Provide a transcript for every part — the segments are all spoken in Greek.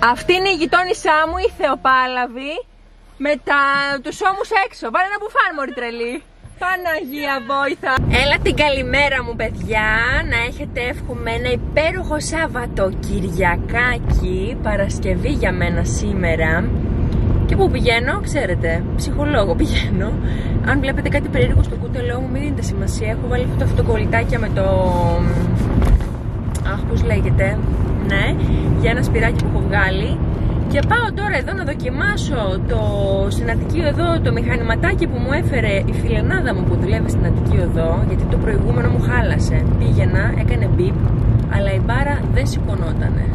Αυτή είναι η γειτόνισά μου, η Θεοπάλαβη, με τους ώμους έξω. Βάλε ένα μπουφάν, μωρή τρελή. Παναγία βόηθα. Έλα την καλημέρα μου, παιδιά. Να έχετε, εύχομαι, ένα υπέροχο Σαββατοκυριακάκι. Παρασκευή για μένα σήμερα. Και πού πηγαίνω, ξέρετε, ψυχολόγο πηγαίνω. Αν βλέπετε κάτι περίεργο στο κούτελό μου, μην δίνετε σημασία. Έχω βάλει αυτό το αυτοκολλητάκια με το... Αχ, πώς λέγεται. Ναι, για ένα σπυράκι που έχω βγάλει. Και πάω τώρα εδώ να δοκιμάσω στην Αττική Οδό το μηχανηματάκι που μου έφερε η φιλενάδα μου που δουλεύει στην Αττική Οδό. Γιατί το προηγούμενο μου χάλασε. Πήγαινα, έκανε μπιπ, αλλά η μπάρα δεν σηκωνότανε.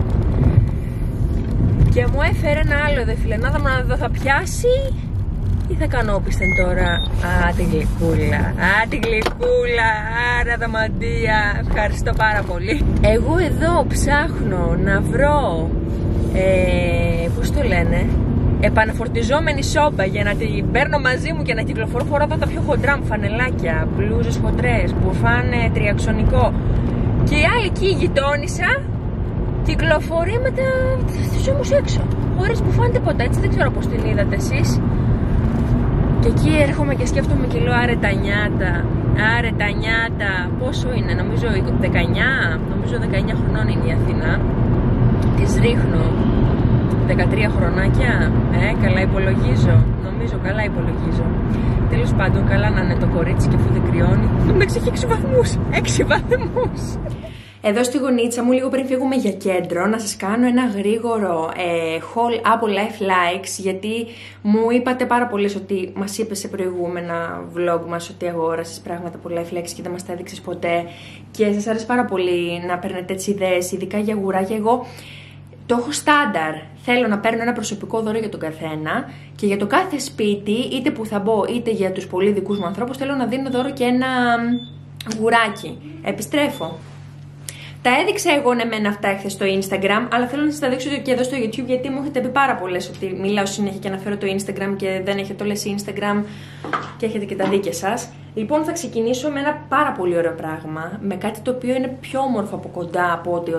Και μου έφερε ένα άλλο δε φιλενάδα μου να δω θα πιάσει ή θα κανόπιστεν τώρα. Α, την γλυκούλα. Α, την γλυκούλα. Άρα δαμαντία. Ευχαριστώ πάρα πολύ. Εγώ εδώ ψάχνω να βρω πώς το λένε, επαναφορτιζόμενη σόμπα για να την παίρνω μαζί μου και να κυκλοφορώ. Φορώ εδώ τα πιο χοντρά μου φανελάκια, μπλούζες χοντρές, μπουφάν τριαξονικό. Και η άλλη εκεί η γειτόνισσα κυκλοφορεί με τους ώμους έξω, χωρίς μπουφάν τίποτα, έτσι. Δεν ξέρω πώς την είδατε εσείς. Και εκεί έρχομαι και σκέφτομαι και λέω άρε τα νιάτα. Άρε τα νιάτα. Πόσο είναι, νομίζω 19, νομίζω 19 χρονών είναι η Αθήνα. Τις ρίχνω 13 χρονάκια. Καλά υπολογίζω. Νομίζω καλά υπολογίζω. Τέλος πάντων, καλά να είναι το κορίτσι και αφού δεν κρυώνει. Εντάξει, έχει 6 βαθμούς. 6 βαθμούς. Εδώ στη γωνίτσα μου, λίγο πριν φύγουμε για κέντρο, να σας κάνω ένα γρήγορο haul από Life Likes, γιατί μου είπατε πάρα πολύ ότι μας είπε σε προηγούμενα vlog μας ότι αγόρασες πράγματα από Life Likes και δεν μας τα έδειξες ποτέ και σας αρέσει πάρα πολύ να παίρνετε έτσι ιδέες, ειδικά για γουράκια. Εγώ το έχω στάνταρ. Θέλω να παίρνω ένα προσωπικό δώρο για τον καθένα και για το κάθε σπίτι, είτε που θα μπω είτε για τους πολύ δικούς μου ανθρώπους, θέλω να δίνω δώρο και ένα γουράκι. Επιστρέφω. Τα έδειξα εγώ εμένα αυτά εχθές στο Instagram, αλλά θέλω να σας τα δείξω και εδώ στο YouTube, γιατί μου έχετε πει πάρα πολλές ότι μιλάω συνέχεια και αναφέρω το Instagram και δεν έχετε όλες Instagram και έχετε και τα δίκαια σας. Λοιπόν, θα ξεκινήσω με ένα πάρα πολύ ωραίο πράγμα, με κάτι το οποίο είναι πιο όμορφο από κοντά από ότι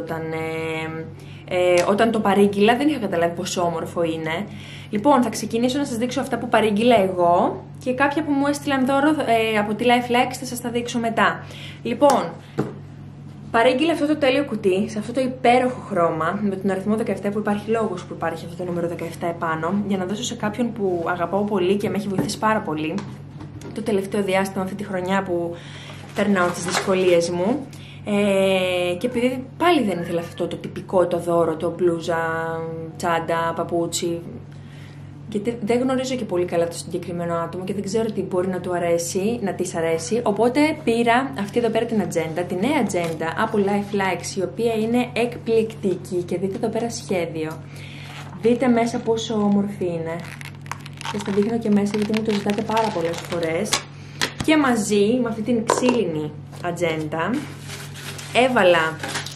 όταν το παρήγγειλα. Δεν είχα καταλάβει πόσο όμορφο είναι. Λοιπόν, θα ξεκινήσω να σας δείξω αυτά που παρήγγειλα εγώ και κάποια που μου έστειλαν δώρο από τη Life Likes θα σας τα δείξω μετά. Λοιπόν, παρήγγειλα αυτό το τέλειο κουτί, σε αυτό το υπέροχο χρώμα, με τον αριθμό 17 που υπάρχει λόγος που υπάρχει αυτό το νούμερο 17 επάνω, για να δώσω σε κάποιον που αγαπάω πολύ και με έχει βοηθήσει πάρα πολύ το τελευταίο διάστημα, αυτή τη χρονιά που περνάω τις δυσκολίες μου. Και επειδή πάλι δεν ήθελα αυτό το τυπικό το δώρο, το μπλούζα, τσάντα, παπούτσι, γιατί δεν γνωρίζω και πολύ καλά το συγκεκριμένο άτομο και δεν ξέρω τι μπορεί να του αρέσει, να της αρέσει. Οπότε πήρα αυτή εδώ πέρα την ατζέντα, τη νέα ατζέντα από Life Likes, η οποία είναι εκπληκτική και δείτε εδώ πέρα σχέδιο. Δείτε μέσα πόσο όμορφη είναι. Και στα δείχνω και μέσα γιατί μου το ζητάτε πάρα πολλές φορές. Και μαζί με αυτή την ξύλινη ατζέντα έβαλα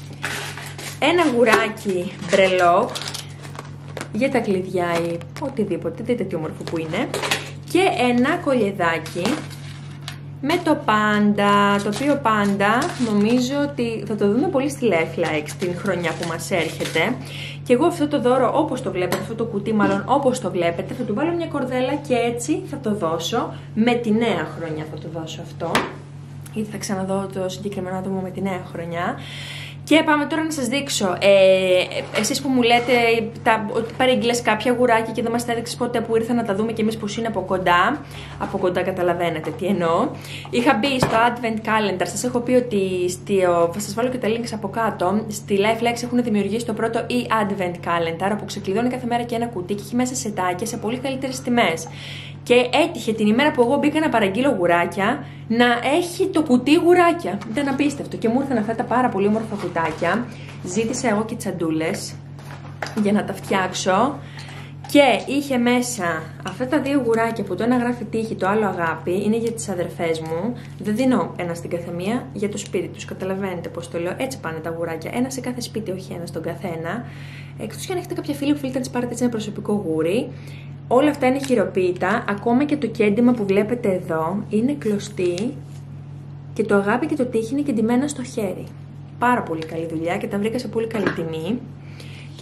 ένα γουράκι μπρελόκ για τα κλειδιά ή οτιδήποτε, δείτε τι όμορφο που είναι, και ένα κολιεδάκι με το πάντα, το οποίο πάντα νομίζω ότι θα το δούμε πολύ στη Life Likes την χρονιά που μας έρχεται. Και εγώ αυτό το δώρο, όπως το βλέπετε, αυτό το κουτί μάλλον όπως το βλέπετε, θα του βάλω μια κορδέλα και έτσι θα το δώσω, με τη νέα χρονιά θα το δώσω αυτό, γιατί θα ξαναδώ το συγκεκριμένο άτομο με τη νέα χρονιά. Και πάμε τώρα να σας δείξω, εσείς που μου λέτε ότι παρήγγειλες κάποια γουράκια και δεν μας τα έδειξες ποτέ, που ήρθα να τα δούμε και εμείς πως είναι από κοντά καταλαβαίνετε τι εννοώ. Είχα μπει στο Advent Calendar, σας έχω πει ότι θα σας βάλω και τα links από κάτω, στη Life Likes έχουν δημιουργήσει το πρώτο e-Advent Calendar, που ξεκλειδώνει κάθε μέρα και ένα κουτί και έχει μέσα σετάκια σε πολύ καλύτερες τιμές. Και έτυχε την ημέρα που εγώ μπήκα να παραγγείλω γουράκια να έχει το κουτί γουράκια. Ήταν απίστευτο και μου ήρθαν αυτά τα πάρα πολύ όμορφα κουτάκια. Ζήτησα εγώ και τσαντούλες για να τα φτιάξω. Και είχε μέσα αυτά τα δύο γουράκια που το ένα γράφει τύχη, το άλλο αγάπη. Είναι για τις αδερφές μου. Δεν δίνω ένα στην καθεμία, για το σπίτι τους. Καταλαβαίνετε πώς το λέω. Έτσι πάνε τα γουράκια. Ένα σε κάθε σπίτι, όχι ένα στον καθένα. Εκτός και αν έχετε κάποια φίλη που θέλετε να της πάρετε έτσι ένα προσωπικό γούρι. Όλα αυτά είναι χειροποίητα, ακόμα και το κέντημα που βλέπετε εδώ είναι κλωστή και το αγάπη και το τύχη είναι κεντυμένα στο χέρι. Πάρα πολύ καλή δουλειά και τα βρήκα σε πολύ καλή τιμή.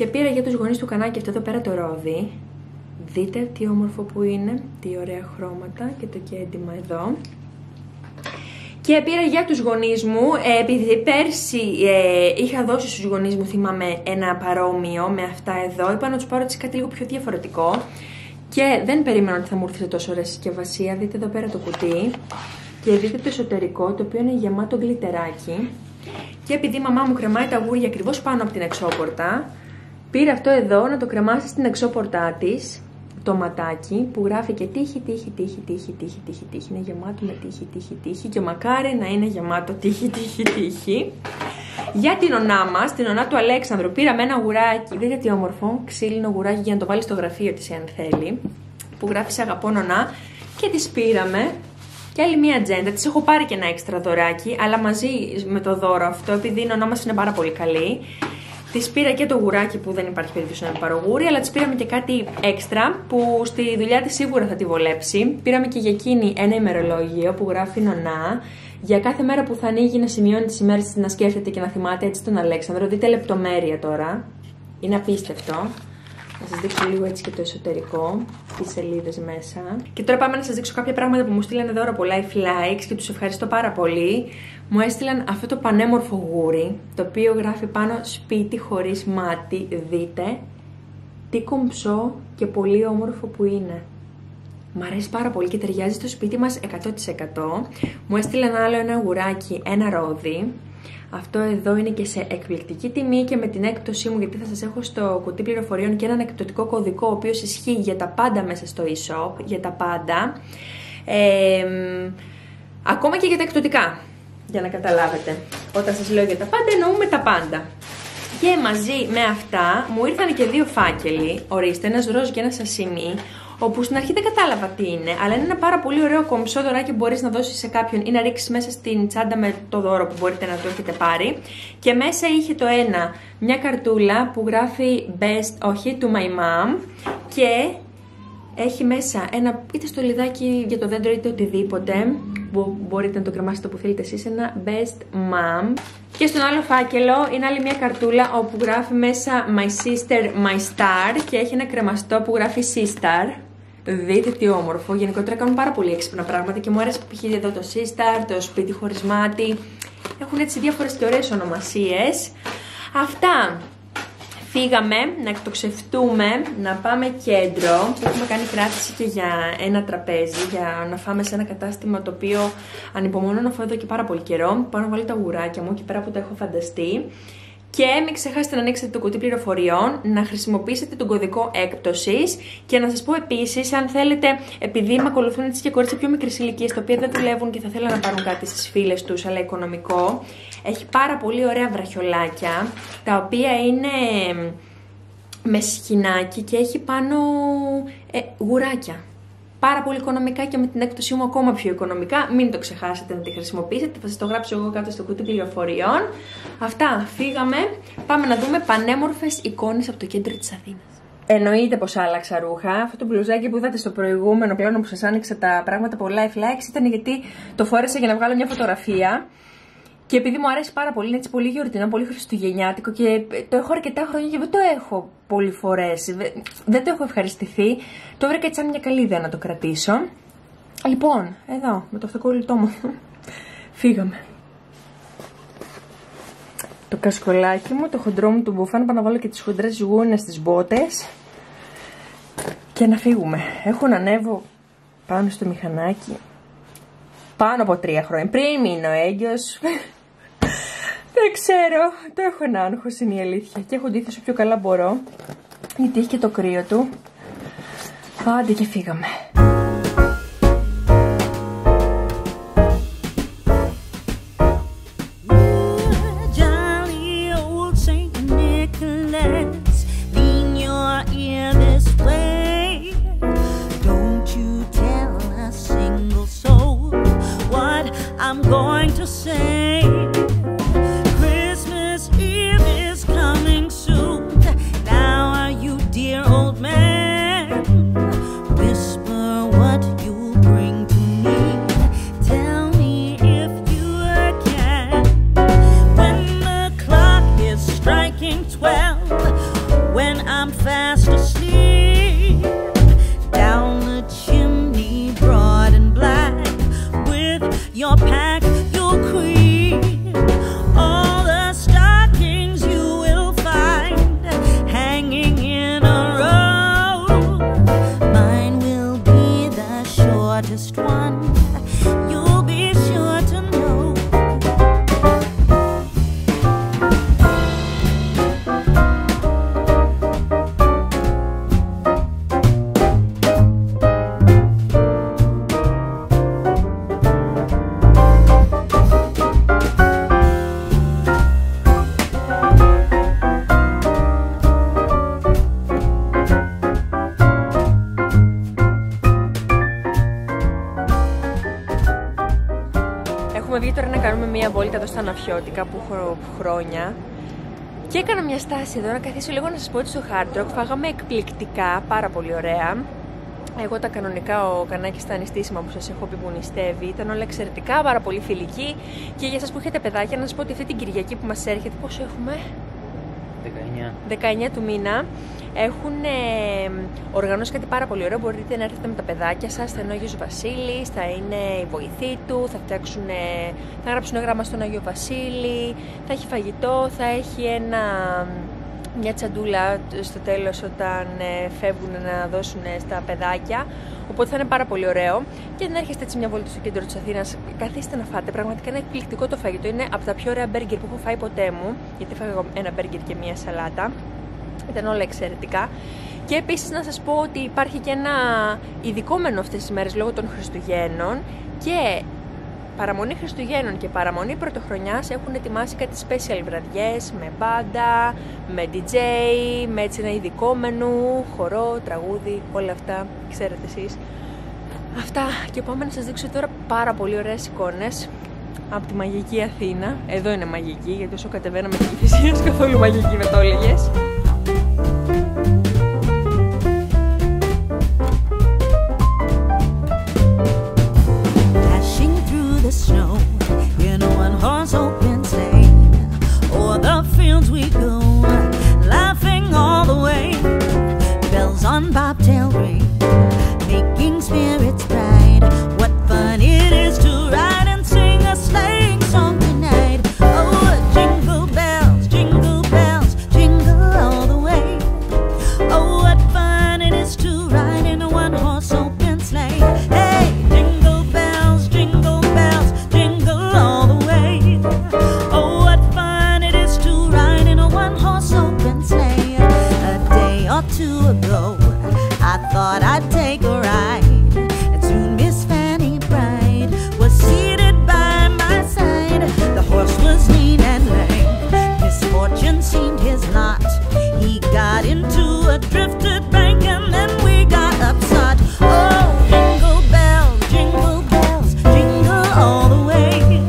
Και πήρα για τους γονείς του κανάκι αυτό εδώ πέρα το ρόδι. Δείτε τι όμορφο που είναι, τι ωραία χρώματα και το κέντημα εδώ. Και πήρα για τους γονείς μου, επειδή πέρσι είχα δώσει στους γονείς μου, θυμάμαι, ένα παρόμοιο με αυτά εδώ. Είπα να τους πάρω κάτι λίγο πιο διαφορετικό. Και δεν περίμενα ότι θα μου έρθει τόσο ωραία συσκευασία. Δείτε εδώ πέρα το κουτί. Και δείτε το εσωτερικό, το οποίο είναι γεμάτο γλιτεράκι. Και επειδή η μαμά μου κρεμάει τα γούρια ακριβώς πάνω από την εξώπορτα, πήρα αυτό εδώ να το κρεμάσει στην εξώπορτά της, το ματάκι που γράφει και τύχη. Είναι γεμάτο με τύχη και μακάρι να είναι γεμάτο τύχη. Για την ονά μας, την ονά του Αλέξανδρου, πήραμε ένα γουράκι, δείτε τι όμορφο, ξύλινο γουράκι για να το βάλει στο γραφείο της αν θέλει, που γράφει σε αγαπώ νονά, και τις πήραμε. Και άλλη μία ατζέντα, της έχω πάρει και ένα έξτρα δωράκι, αλλά μαζί με το δώρο αυτό, επειδή η νονά μας είναι πάρα πολύ καλή. Της πήρα και το γουράκι που δεν υπάρχει περίπτωση να πάρω γούρι, αλλά της πήραμε και κάτι έξτρα που στη δουλειά της σίγουρα θα τη βολέψει. Πήραμε και για εκείνη ένα ημερολόγιο που γράφει νονά. Για κάθε μέρα που θα ανοίγει να σημειώνει τις ημέρες της, να σκέφτεται και να θυμάται έτσι τον Αλέξανδρο. Δείτε λεπτομέρεια τώρα. Είναι απίστευτο. Να σας δείξω λίγο έτσι και το εσωτερικό, τις σελίδες μέσα. Και τώρα πάμε να σας δείξω κάποια πράγματα που μου στείλανε δώρο από Life Likes και τους ευχαριστώ πάρα πολύ. Μου έστειλαν αυτό το πανέμορφο γούρι, το οποίο γράφει πάνω σπίτι χωρίς μάτι. Δείτε τι κομψό και πολύ όμορφο που είναι. Μ' αρέσει πάρα πολύ και ταιριάζει στο σπίτι μας 100%. Μου έστειλαν άλλο ένα γουράκι, ένα ρόδι. Αυτό εδώ είναι και σε εκπληκτική τιμή και με την έκπτωσή μου, γιατί θα σας έχω στο κουτί πληροφοριών και έναν εκπτωτικό κωδικό, ο οποίος ισχύει για τα πάντα μέσα στο e-shop, για τα πάντα. Ακόμα και για τα εκπτωτικά, για να καταλάβετε. Όταν σας λέω για τα πάντα, εννοούμε τα πάντα. Και μαζί με αυτά μου ήρθαν και δύο φάκελοι, ορίστε, ένας ροζ και ένα σασίμι, όπου στην αρχή δεν κατάλαβα τι είναι, αλλά είναι ένα πάρα πολύ ωραίο κομψό δωράκι που μπορείς να δώσεις σε κάποιον ή να ρίξεις μέσα στην τσάντα με το δώρο που μπορείτε να το έχετε πάρει. Και μέσα είχε το ένα, μια καρτούλα που γράφει best, όχι, to my mom, και έχει μέσα ένα είτε στολιδάκι για το δέντρο είτε οτιδήποτε, που μπορείτε να το κρεμάσετε όπου θέλετε εσείς, ένα best mom. Και στον άλλο φάκελο είναι άλλη μια καρτούλα όπου γράφει μέσα my sister, my star, και έχει ένα κρεμαστό που γράφει sister. Δείτε τι όμορφο. Γενικότερα κάνουν πάρα πολύ έξυπνα πράγματα και μου αρέσει που έχει εδώ το sister, το σπίτι χωρίς μάτι. Έχουν έτσι διάφορες και ωραίες ονομασίες. Αυτά. Φύγαμε να εκτοξευτούμε, να πάμε κέντρο. Έχουμε κάνει κράτηση και για ένα τραπέζι, για να φάμε σε ένα κατάστημα το οποίο ανυπομονώ να φάω εδώ και πάρα πολύ καιρό. Πάω να βάλω τα γουράκια μου εκεί πέρα που τα έχω φανταστεί. Και μην ξεχάσετε να ανοίξετε το κουτί πληροφοριών, να χρησιμοποιήσετε τον κωδικό έκπτωσης και να σας πω επίσης, αν θέλετε, επειδή με ακολουθούν έτσι και κορίτσια πιο μικρής ηλικίας, τα οποία δεν δουλεύουν και θα θέλουν να πάρουν κάτι στις φίλες τους, αλλά οικονομικό, έχει πάρα πολύ ωραία βραχιολάκια, τα οποία είναι με σκινάκι και έχει πάνω γουράκια. Πάρα πολύ οικονομικά και με την έκπτωσή μου ακόμα πιο οικονομικά. Μην το ξεχάσετε να τη χρησιμοποιήσετε. Θα σας το γράψω εγώ κάτω στο κουτί πληροφοριών. Αυτά, φύγαμε. Πάμε να δούμε πανέμορφες εικόνες από το κέντρο της Αθήνας. Εννοείται πως άλλαξα ρούχα. Αυτό το μπλουζάκι που είδατε στο προηγούμενο πλάνο που σας άνοιξα τα πράγματα από Life Likes ήταν γιατί το φόρεσα για να βγάλω μια φωτογραφία. Και επειδή μου αρέσει πάρα πολύ, είναι έτσι πολύ γιορτινό, πολύ χριστουγεννιάτικο και το έχω αρκετά χρόνια και δεν το έχω πολλές φορές. Δεν το έχω ευχαριστηθεί. Το βρήκα έτσι σαν μια καλή ιδέα να το κρατήσω. Λοιπόν, εδώ, με το αυτοκόλλητό μου. Φύγαμε. Το κασκολάκι μου, το χοντρό μου του μπουφάν, πάω να βάλω και τις χοντρές γούνες στις μπότες. Και να φύγουμε. Έχω να ανέβω πάνω στο μηχανάκι. Πάνω από 3 χρόνια. Πριν μείνω έγκυος. Δεν ξέρω. Το έχω ένα άγχος, είναι η αλήθεια. Και έχω ντύθει όσο πιο καλά μπορώ. Γιατί έχει και το κρύο του. Άντε και φύγαμε. I'm going to say Christmas Eve is coming soon. Now are you, dear old man? Whisper what you'll bring to me. Tell me if you can. When the clock is striking 12, I'm fast asleep down the chimney, broad and black, with your pack, your queen. All the stockings you will find hanging in a row. Mine will be the shortest one. You'll be sure to know. Έχουμε βγει τώρα να κάνουμε μία βόλτα εδώ στα Ναφιώτικα που έχω χρόνια. Και έκανα μια στάση εδώ να καθίσω λίγο να σας πω ότι στο Hard Rock φάγαμε εκπληκτικά, πάρα πολύ ωραία. Εγώ τα κανονικά, ο Κανάκη στα ανιστήσιμα που σας έχω πει που νηστεύει, ήταν όλα εξαιρετικά, πάρα πολύ φιλική. Και για σας που έχετε παιδάκια, να σας πω ότι αυτή την Κυριακή που μας έρχεται, πόσο έχουμε? 19 του μήνα. Έχουν οργανώσει κάτι πάρα πολύ ωραίο. Μπορείτε να έρθετε με τα παιδάκια σας. Θα είναι ο Άγιος Βασίλης, θα είναι η βοηθή του, θα γράψουν γράμμα στον Άγιο Βασίλη, θα έχει φαγητό, θα έχει μια τσαντούλα στο τέλος όταν φεύγουν να δώσουν στα παιδάκια. Οπότε θα είναι πάρα πολύ ωραίο. Και να έρχεστε έτσι μια βόλτα στο κέντρο της Αθήνας, καθίστε να φάτε. Πραγματικά είναι εκπληκτικό το φαγητό. Είναι από τα πιο ωραία μπέργκερ που έχω φάει ποτέ μου. Γιατί φάγα ένα μπέργκερ και μια σαλάτα. Ήταν όλα εξαιρετικά. Και επίσης να σας πω ότι υπάρχει και ένα ειδικό μενού αυτές τις μέρες λόγω των Χριστουγέννων. Και παραμονή Χριστουγέννων και παραμονή Πρωτοχρονιάς έχουν ετοιμάσει κάτι special βραδιές με μπάντα, με DJ, με έτσι ένα ειδικό μενού, χορό, τραγούδι, όλα αυτά, ξέρετε εσείς. Αυτά, και πάμε να σας δείξω τώρα πάρα πολύ ωραίες εικόνες από τη μαγική Αθήνα. Εδώ είναι μαγική, γιατί όσο κατεβαίναμε τη Κηφισίας καθόλου μαγική με το έλεγες. Snow in a one-horse open sleigh, o'er the fields we go, laughing all the way. Bells on bobtail ring, making spirits bright. What fun it is to ride and sing a sleighing song tonight. Oh, jingle bells, jingle all the way. Oh, what fun it is to ride in a one-horse open sleigh. Hey, jingle bells, jingle all the way. Oh, what fun it is to ride in a one-horse open sleigh. A day or two ago, I thought I'd take a ride, and soon Miss Fanny Bright was seated by my side. The horse was lean and lame, misfortune seemed his lot. He got into a drifted bank and then we got upset. Oh, jingle bells, jingle all the way.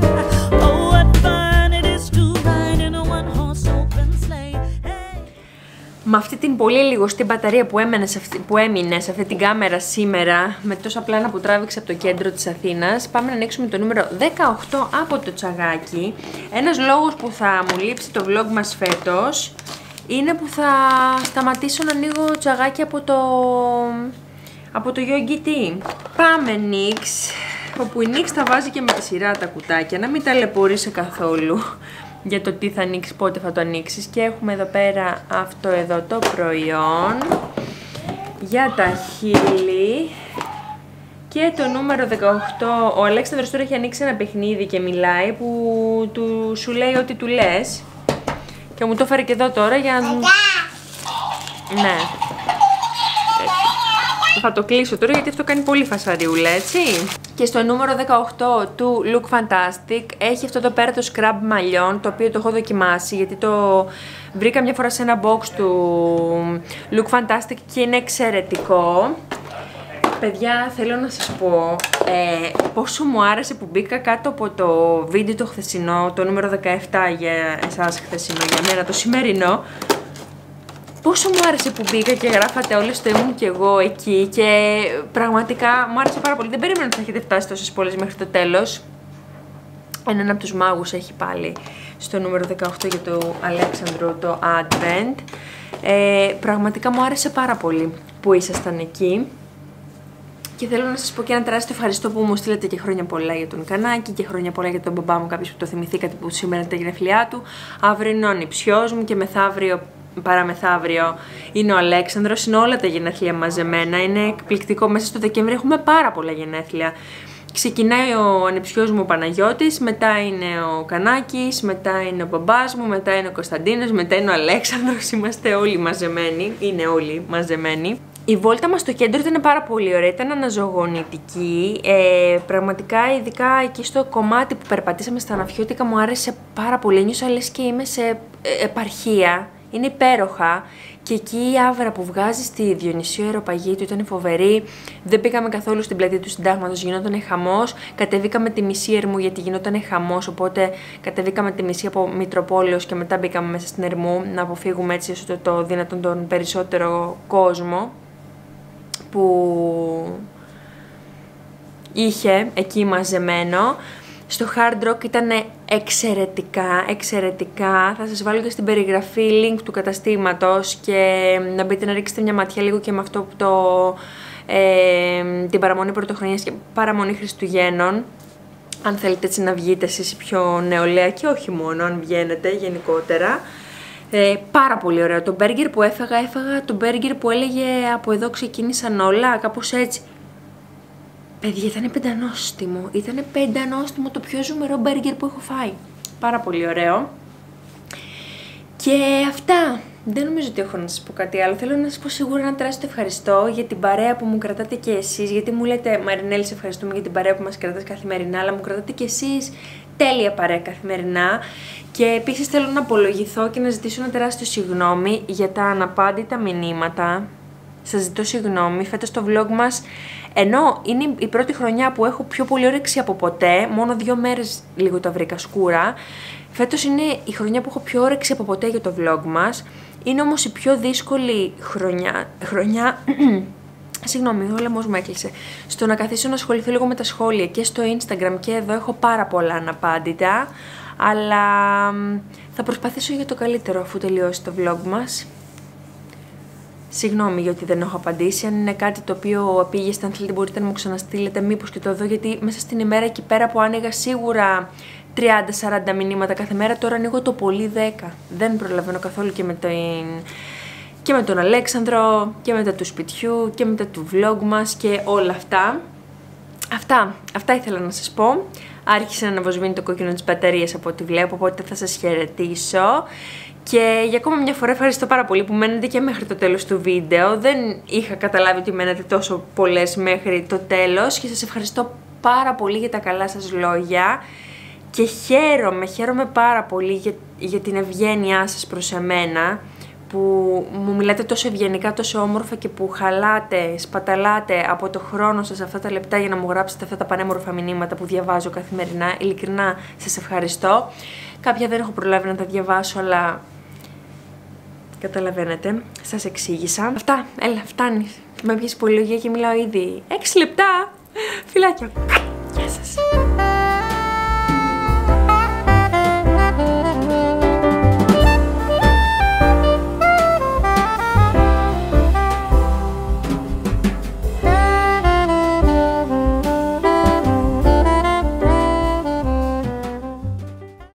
Με αυτή την πολύ λιγοστή μπαταρία που έμεινε σε αυτή την κάμερα σήμερα, με τόσα πλάνα που τράβηξε από το κέντρο της Αθήνας, πάμε να ανοίξουμε το νούμερο 18 από το τσαγάκι. Ένας λόγος που θα μου λείψει το vlog μας φέτος είναι που θα σταματήσω να ανοίγω τσαγάκι από το Yogi. Πάμε Νίξ, όπου η Νίξ τα βάζει και με τη σειρά τα κουτάκια, να μην ταλαιπωρήσει καθόλου για το τι θα ανοίξει, πότε θα το ανοίξεις. Και έχουμε εδώ πέρα αυτό εδώ το προϊόν για τα χείλη και το νούμερο 18. Ο Αλέξανδρος τώρα έχει ανοίξει ένα παιχνίδι και μιλάει που σου λέει ό,τι του λες και μου το έφερε και εδώ τώρα για να... Ναι. Θα το κλείσω τώρα γιατί αυτό κάνει πολύ φασαριούλα, έτσι. Και στο νούμερο 18 του Look Fantastic έχει αυτό εδώ πέρα το scrub μαλλιών, το οποίο το έχω δοκιμάσει γιατί το βρήκα μια φορά σε ένα box του Look Fantastic και είναι εξαιρετικό. Παιδιά, θέλω να σας πω πόσο μου άρεσε που μπήκα κάτω από το βίντεο το χθεσινό, το νούμερο 17 για εσάς χθεσινό, για μένα το σημερινό. Πόσο μου άρεσε που μπήκα και γράφατε όλες το ήμουν και εγώ εκεί και πραγματικά μου άρεσε πάρα πολύ. Δεν περίμενα ότι θα έχετε φτάσει τόσες πολλές μέχρι το τέλος. Έναν από τους μάγους έχει πάλι στο νούμερο 18 για το Αλέξανδρο το Advent. Πραγματικά μου άρεσε πάρα πολύ που ήσασταν εκεί. Και θέλω να σας πω και ένα τεράστιο ευχαριστώ που μου στείλετε και χρόνια πολλά για τον Κανάκη και χρόνια πολλά για τον μπαμπά μου, κάποιος που το θυμηθήκατε που σήμερα είναι τα γενέθλιά του. Αύριο είναι ο ανιψιός μου και μεθαύριο, παραμεθαύριο είναι ο Αλέξανδρος. Είναι όλα τα γενέθλια μαζεμένα, είναι εκπληκτικό. Μέσα στο Δεκέμβρη έχουμε πάρα πολλά γενέθλια. Ξεκινάει ο ανιψιός μου ο Παναγιώτης, μετά είναι ο Κανάκης, μετά είναι ο μπαμπάς μου, μετά είναι ο Κωνσταντίνος, μετά είναι ο Αλέξανδρος. Είμαστε όλοι μαζεμένοι, είναι όλοι μαζεμένοι. Η βόλτα μας στο κέντρο ήταν πάρα πολύ ωραία, ήταν αναζωογονητική, πραγματικά ειδικά εκεί στο κομμάτι που περπατήσαμε στα Αναφιώτικα μου άρεσε πάρα πολύ, νιώσα λες και είμαι σε επαρχία, είναι υπέροχα και εκεί η άβρα που βγάζει στη Διονυσίου Αεροπαγήτου ήταν φοβερή, δεν πήγαμε καθόλου στην πλατεία του Συντάγματος, γινότανε χαμός, κατεβήκαμε τη μισή Ερμού γιατί γινότανε χαμός, οπότε κατεβήκαμε τη μισή από Μητροπόλεως και μετά μπήκαμε μέσα στην Ερμού να αποφύγουμε έτσι ώστε το δυνατόν τον περισσότερο κόσμο που είχε εκεί μαζεμένο. Στο Hard Rock ήταν εξαιρετικά. Θα σας βάλω και στην περιγραφή link του καταστήματος και να μπείτε να ρίξετε μια ματιά λίγο και με αυτό που την παραμονή Πρωτοχρονιάς και παραμονή Χριστουγέννων. Αν θέλετε έτσι να βγείτε εσείς πιο νεολαία και όχι μόνο, αν βγαίνετε γενικότερα. Πάρα πολύ ωραίο. Το μπέργκερ που έφαγα το μπέργκερ που έλεγε από εδώ ξεκίνησαν όλα, κάπως έτσι. Παιδιά, ήταν πεντανόστιμο το πιο ζουμερό μπέργκερ που έχω φάει. Πάρα πολύ ωραίο. Και αυτά. Δεν νομίζω ότι έχω να σας πω κάτι άλλο. Θέλω να σας πω σίγουρα ένα τεράστιο ευχαριστώ για την παρέα που μου κρατάτε και εσείς. Γιατί μου λέτε, Μαρινέλη, σε ευχαριστούμε για την παρέα που μας κρατάς καθημερινά, αλλά μου κρατάτε και εσείς τέλεια παρέα καθημερινά. Και επίσης θέλω να απολογηθώ και να ζητήσω ένα τεράστιο συγγνώμη για τα αναπάντητα μηνύματα. Σας ζητώ συγγνώμη. Φέτος το vlog μας, ενώ είναι η πρώτη χρονιά που έχω πιο πολύ όρεξη από ποτέ, μόνο 2 μέρες λίγο τα βρήκα σκούρα. Φέτος είναι η χρονιά που έχω πιο όρεξη από ποτέ για το vlog μας. Είναι όμως η πιο δύσκολη χρονιά συγγνώμη, ο λαιμός μου έκλεισε. Στο να καθίσω να ασχοληθώ λίγο με τα σχόλια και στο Instagram και εδώ έχω πάρα πολλά αναπάντητα. Αλλά θα προσπαθήσω για το καλύτερο αφού τελειώσει το vlog μας. Συγγνώμη γιατί δεν έχω απαντήσει. Αν είναι κάτι το οποίο απήγεστε, αν θέλετε μπορείτε να μου ξαναστείλετε μήπως και το δω. Γιατί μέσα στην ημέρα εκεί πέρα που άνοιγα σίγουρα 30-40 μηνύματα κάθε μέρα, τώρα ανοίγω το πολύ 10. Δεν προλαβαίνω καθόλου και με τον Αλέξανδρο και μετά του σπιτιού και μετά του vlog μας και όλα αυτά. Αυτά ήθελα να σας πω. Άρχισε να αναβοσβήνει το κόκκινο της μπαταρίας από ό,τι βλέπω, οπότε θα σας χαιρετήσω. Και για ακόμα μια φορά ευχαριστώ πάρα πολύ που μένετε και μέχρι το τέλος του βίντεο. Δεν είχα καταλάβει ότι μένετε τόσο πολλές μέχρι το τέλος και σας ευχαριστώ πάρα πολύ για τα καλά σας λόγια. Και χαίρομαι πάρα πολύ για την ευγένειά σας προς εμένα, που μου μιλάτε τόσο ευγενικά, τόσο όμορφα και που χαλάτε, σπαταλάτε από το χρόνο σας αυτά τα λεπτά για να μου γράψετε αυτά τα πανέμορφα μηνύματα που διαβάζω καθημερινά. Ειλικρινά σας ευχαριστώ. Κάποια δεν έχω προλάβει να τα διαβάσω, αλλά καταλαβαίνετε, σας εξήγησα. Αυτά, έλα, φτάνει. Με πιέζει πολύ λογία και μιλάω ήδη 6 λεπτά. Φιλάκια. Γεια σας.